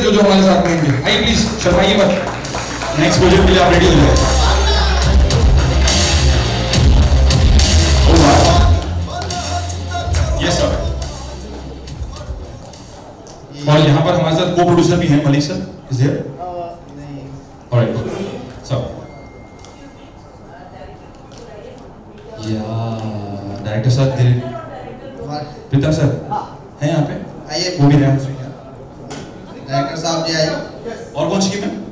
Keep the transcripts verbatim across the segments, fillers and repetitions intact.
जो जो हमारे साथ रहेंगे। आइए प्लीज, शर्माइए मत, नेक्स्ट प्रोजेक्ट के लिए आप रेडी हो जाए। Yes sir. और यहाँ पर हमारे साथ को प्रोड्यूसर भी हैं, Malik sir is here. Alright sir. या डायरेक्टर सर, प्रीतम सर हैं यहाँ पे, आइए। वो भी हैं डायरेक्टर साहब जी आइए। और कौन सी में?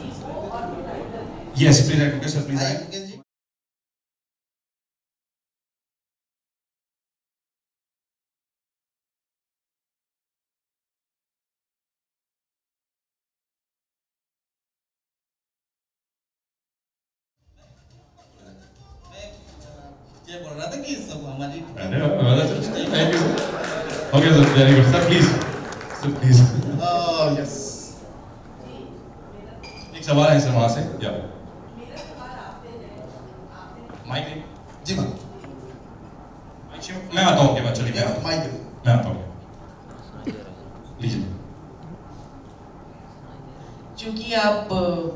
Yes please director sir please आइए। ये बोल रहा था कि सब हमारी thank you okay sir, very good sir, please sir please. Oh yes, एक सवाल है सर वहां से। या माइक जी मैम, मैं आता हूँ, क्या बात, चलिए मैं माइक मैं आता हूँ, लीजिए। क्योंकि आप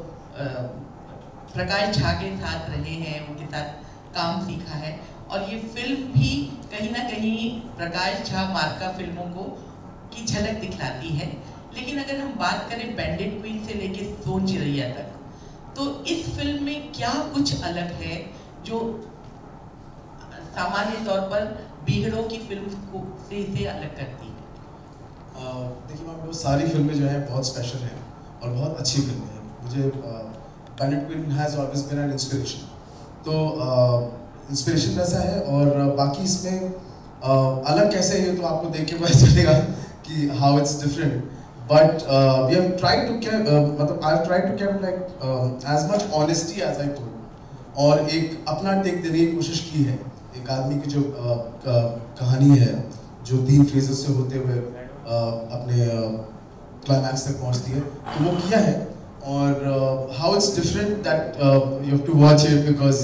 प्रकाश झा के साथ रहे हैं, उनके साथ काम सीखा है, और ये फिल्म भी कहीं ना कहीं प्रकाश झा मार्का फिल्मों को की झलक दिखलाती है। लेकिन अगर हम बात करें बैंडिट क्वीन से लेके सोन चिरैया तक, तो इस फिल्म में क्या कुछ अलग है जो सामान्य तौर पर बीहड़ों की फिल्म को से इसे अलग करती है? देखिए मैम, वो सारी फिल्में जो है बहुत स्पेशल हैं और बहुत अच्छी फिल्में हैं। मुझे Bandit Queen has always been an inspiration, तो इंस्पिरेशन ऐसा है। और बाकी इसमें uh, अलग कैसे है तो आपको देख के पता चलेगा कि how it's different, but we have tried to keep मतलब I tried to keep like as much honesty as I could, और एक अपना टेक देने की कोशिश की है। एक आदमी की जो uh, कहानी है जो तीन फेजेस से होते हुए uh, अपने क्लाइमैक्स uh, तक पहुंचती है, तो वो किया है। और how it's different that you have to watch it, because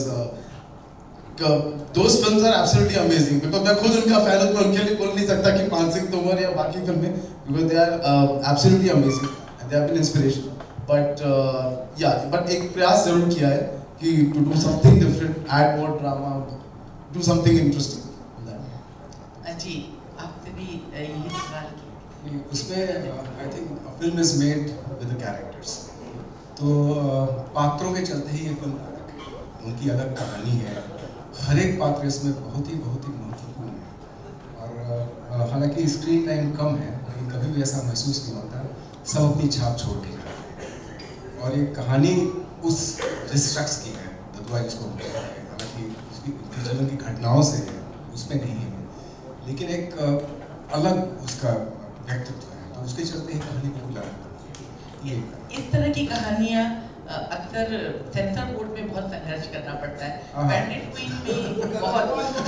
those films are absolutely amazing. Because मैं खुद उनका फैन हूँ, मैं उनके लिए बोल नहीं सकता कि पान सिंह तोमर या बाकी फिल्में, because they are absolutely amazing and they have been inspiration. But या बट एक प्रयास जरूर किया है कि to do something different, add more drama, do something interesting. जी आपसे भी यही सवाल की। उसमें I think film is made with the characters, तो पात्रों के चलते ही ये फिल्म अलग है, उनकी अलग कहानी है। हर एक पात्र इसमें बहुत ही बहुत ही महत्वपूर्ण है। और हालांकि स्क्रीन टाइम कम है, लेकिन कभी भी ऐसा महसूस नहीं होता, सब अपनी छाप छोड़ के जाते हैं। और ये कहानी उस जिस शख्स की है, ददुआ जिसको हालांकि उसकी जीवन की घटनाओं से है, उसमें नहीं है, लेकिन एक अलग उसका व्यक्तित्व है, तो उसके चलते ही कहानी बिल्कुल अलग है। इस तरह की कहानियाँ अक्सर सेंसर बोर्ड में बहुत संघर्ष करना पड़ता है। बैंडिट क्वीन में बहुत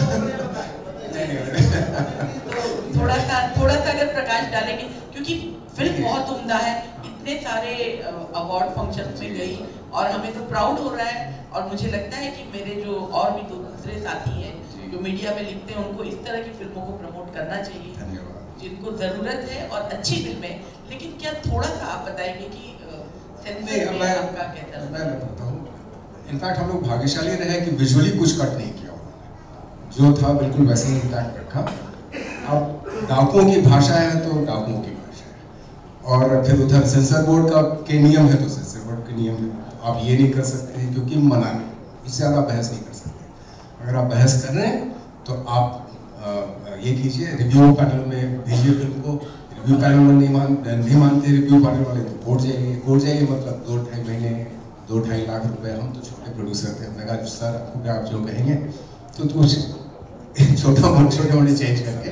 थोड़ा सा थोड़ा सा अगर प्रकाश डालेंगे, क्योंकि फिल्म बहुत उम्दा है, इतने सारे अवार्ड फंक्शन में गई, और हमें तो प्राउड हो रहा है। और मुझे लगता है कि मेरे जो और भी दो दूसरे साथी हैं जो मीडिया में लिखते हैं, उनको इस तरह की फिल्मों को प्रमोट करना चाहिए जिनको जरूरत है, और अच्छी फिल्में। लेकिन क्या थोड़ा सा आप बताएंगे कि सेंसर में आपका कैसा? मैं बताता हूँ, इनफैक्ट हम लोग भाग्यशाली रहे कि विजुअली कुछ कट नहीं किया उन्होंने, जो था बिल्कुल वैसे ही इंटैक्ट रखा। अब डाकुओं की भाषा है तो डाकुओं की भाषा है, और फिर उधर सेंसर बोर्ड का के नियम है तो सेंसर बोर्ड के नियम है। आप ये नहीं कर सकते हैं क्योंकि मना नहीं, इससे ज़्यादा बहस नहीं कर सकते। अगर आप बहस कर रहे हैं तो आप आ, ये कीजिए, रिव्यू पैनल में भेजिए फिल्म को। रिव्यू पैनल में नहीं मान नहीं मानते रिव्यू पैनल वाले तो कोर्ट जाइए। कोर्ट जाइए मतलब दो ढाई महीने दो ढाई लाख रुपए। हम तो छोटे प्रोड्यूसर थे, हमने कहा सर आपको क्या, आप जो कहेंगे तो कुछ छोटा मोटा छोटे मोटे चेंज करके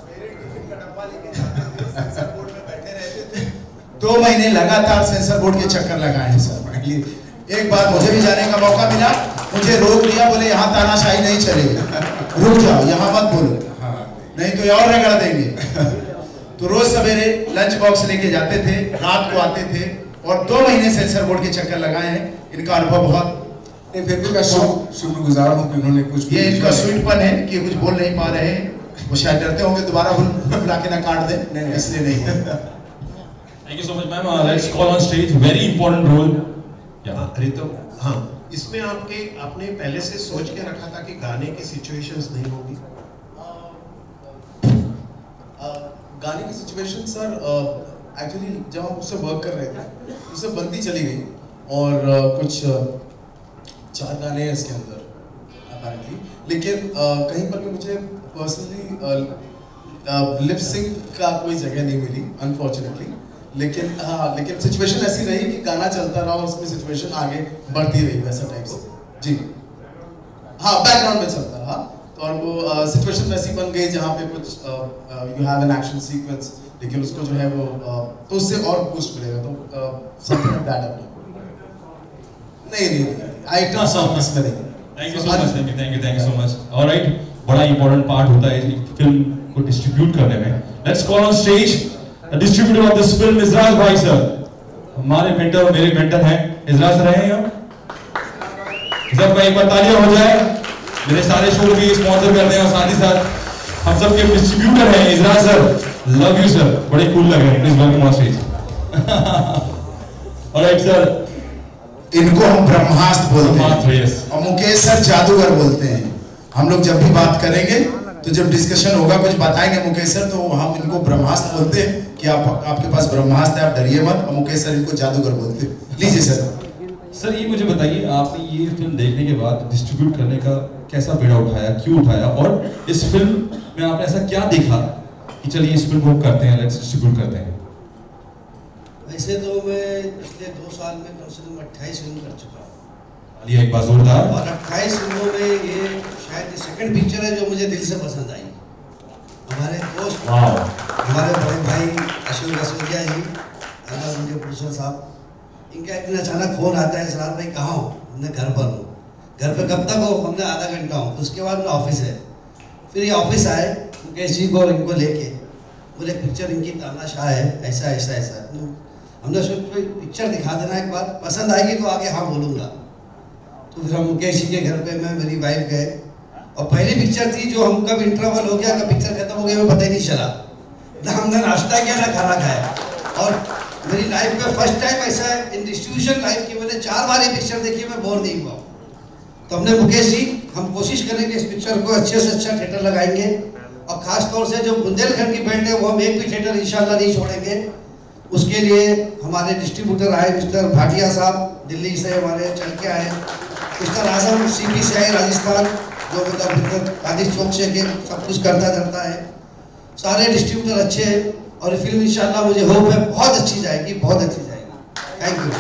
दो महीने लगातार सेंसर बोर्ड के चक्कर लगाए हैं सर। एक बार मुझे भी जाने का मौका मिला, मुझे रोक दिया, बोले यहाँ तानाशाही नहीं चलेगी, रुक जाओ, यहाँ मत बोलो, नहीं तो ये और रगड़ देंगे। तो रोज सवेरे लंच बॉक्स लेके जाते थे, रात को आते थे, और दो महीने सेंसर बोर्ड के चक्कर लगाए हैं। इनका अनुभव बहुत, फिर भी मैं शुक्रगुजार हूँ कि उन्होंने कुछ, ये इनका स्वीटपन है कि कुछ बोल नहीं पा रहे हैं, वो शायद डरते होंगे दोबारा बुला के ना काट दे, इसलिए नहीं। Thank you so much, ma'am. Uh, let's call on stage. Very important role. Yeah. Ritu, हाँ, इसमें आपके आपने पहले से सोच के रखा था कि गाने की सिचुएशंस नहीं होगी? गाने की सिचुएशन सर एक्चुअली जब हम उससे वर्क कर रहे थे उससे बनती चली गई और uh, कुछ uh, चार गाने हैं इसके अंदर अपेरेंटली, लेकिन uh, कहीं पर भी मुझे पर्सनली लिप सिंक का कोई जगह नहीं मिली अनफॉर्चुनेटली, लेकिन हाँ लेकिन सिचुएशन ऐसी रही कि गाना चलता रहा और उसमें सिचुएशन आगे बढ़ती रही वैसा टाइप से जी। हाँ बैकग्राउंड में चलता रहा और वो सिचुएशन uh, वैसी बन गई जहाँ पे कुछ you have an action sequence, लेकिन उसको जो है वो uh, तो उससे और बूस्ट मिलेगा, तो समथिंग लाइक दैट। नहीं नहीं आई डोंट सॉन्ग इसमें नहीं। Thank you so much, thank you thank you thank you so much. Alright, बड़ा इंपॉर्टेंट पार्ट होता है एक फिल्म को डिस्ट्रीब्यूट करने में। Let's call on stage the distributor of this film, Izraj भाई सर। हमारे मेंटर, मेरे मेंटर हैं इजराज सर हैं यहाँ। इजराज भाई एक बार तालियां हो जाए, मेरे सारे शो भी स्पॉन्सर करते हैं और साथ ही साथ हम सब के डिस्ट्रीब्यूटर हैं Izraj sir. Love you sir, बड़े कूल लग रहे हैं, please welcome on stage. Alright sir, इनको हम ब्रह्मास्त्र बोलते हैं yes. और मुकेश सर जादूगर बोलते हैं। हम लोग जब भी बात करेंगे तो जब डिस्कशन होगा कुछ बताएंगे मुकेश सर, तो हम इनको ब्रह्मास्त्र बोलते हैं कि आप आपके पास ब्रह्मास्त्र है, आप डरिए मत, और मुकेश सर इनको जादूगर बोलते हैं। लीजिए सर। सर ये मुझे बताइए, आपने ये फिल्म देखने के बाद डिस्ट्रीब्यूट करने का कैसा बेड़ा उठाया, क्यों उठाया, और इस फिल्म में आपने ऐसा क्या देखा कि चलिए इस फिल्म को करते हैं, लेट्स डिस्ट्रीब्यूट करते हैं? वैसे तो मैं पिछले दो साल में कम से कम अट्ठाईस फिल्म कर चुका हूँ। ये एक बार जोरदार। और अट्ठाईस फिल्मों में ये शायद सेकंड पिक्चर है जो मुझे दिल से पसंद आई। हमारे दोस्त, हमारे बड़े भाई अशोक रसोदिया जी, अगर मुझे प्रोड्यूसर साहब, इनका एक दिन अचानक फोन आता है, सरार भाई कहाँ हो? हमने घर पर हूँ। घर पे कब तक हो? हमने आधा घंटा हूँ। उसके बाद में ऑफिस है। फिर ये ऑफिस आए मुकेश जी को और इनको लेके, बोले पिक्चर इनकी तानाशाह है, ऐसा ऐसा ऐसा। हमने सोचा पिक्चर दिखा देना एक बार, पसंद आएगी तो आगे हाँ बोलूँगा। तो फिर हम मुकेश जी के घर पे मैं मेरी वाइफ गए, और पहली पिक्चर थी जो हम कब इंटरवल हो गया, कब पिक्चर खत्म हो गया हमें पता ही नहीं चला। ना हमने नाश्ता किया ना खाना खाया। और मेरी लाइफ में फर्स्ट टाइम ऐसा है इन डिस्ट्रीब्यूशन लाइफ की, मैंने चार बार ये पिक्चर देखी, मैं बोर नहीं हुआ। तो हमने मुकेश जी, हम कोशिश करेंगे इस पिक्चर को अच्छे से अच्छा थिएटर लगाएंगे, और खास तौर से जो बुंदेलखंड की बेल्ट है वो हम एक भी थिएटर इंशाल्लाह नहीं छोड़ेंगे। उसके लिए हमारे डिस्ट्रीब्यूटर आए मिस्टर भाटिया साहब, दिल्ली से हमारे चल के आए। मिस्टर आजम सीपी से आए राजस्थान, जो मतलब गांधी चौक से के सब कुछ करता करता है। सारे डिस्ट्रीब्यूटर अच्छे हैं और ये फिल्म इंशाल्लाह मुझे होप है बहुत अच्छी जाएगी, बहुत अच्छी जाएगी। Thank you.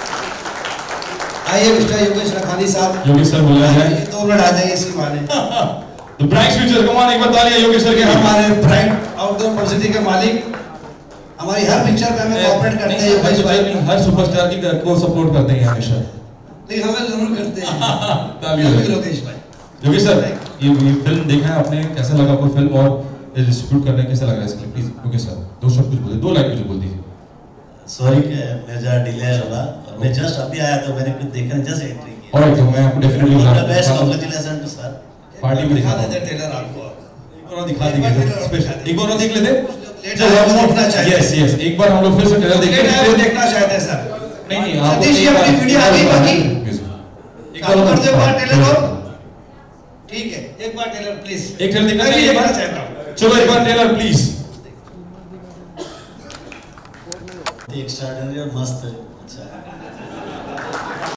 आइए मिस्टर योगेश लखानी साहब। योगेश सर बोला है, दो मिनट आ जाइए इसी बहाने। The bright future, come on एक बार तालियां योगेश सर के। हमारे ब्राइट आउटडोर पब्लिसिटी के मालिक, हमारी हर पिक्चर पे हमें कोऑपरेट करते हैं योगेश भाई। हर सुपरस्टार की को सपोर्ट करते हैं हमेशा। नहीं हमें जरूर करते हैं। तालियां योगेश भाई। योगेश सर, ये ये फिल्म देखा है आपने, कैसा लगा आपको फिल्म, और डिस्ट्रीब्यूट करने कैसा लग रहा है इसके? प्लीज योगेश सर दो शब्द कुछ बोलिए, दो लाइन मुझे बोल दीजिए। सॉरी कि मैं जरा डिले हुआ, और मैं जस्ट अभी आया तो मैंने कुछ देखा, जस्ट एंट्री की। ऑलराइट, तो मैं आपको definitely all the best, congratulation to sir. Party में दिखा देते ट्रेलर आपको, एक बार दिखा देंगे स्पेशल, एक बार और देख लेते। यस यस, एक बार हम लोग फिर से ट्रेलर देख लेते हैं। देखना चाहते हैं सर? नहीं नहीं, आप सतीश जी अपनी वीडियो आ गई बाकी, एक बार कर दो बार ट्रेलर और ठीक है, एक बार ट्रेलर प्लीज। एक ट्रेलर देखना मैं भी चाहिए, देखना चाहता हूं। चलो एक बार ट्रेलर प्लीज। एक्स्ट्राऑर्डिनरी और मस्त है। अच्छा